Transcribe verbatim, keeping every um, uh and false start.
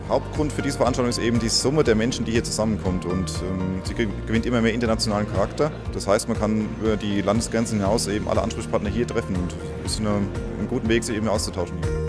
Hauptgrund für diese Veranstaltung ist eben die Summe der Menschen, die hier zusammenkommt. Und ähm, sie gewinnt immer mehr internationalen Charakter. Das heißt, man kann über die Landesgrenzen hinaus eben alle Ansprechpartner hier treffen. Und es ist eine, ein guter Weg, sich eben auszutauschen.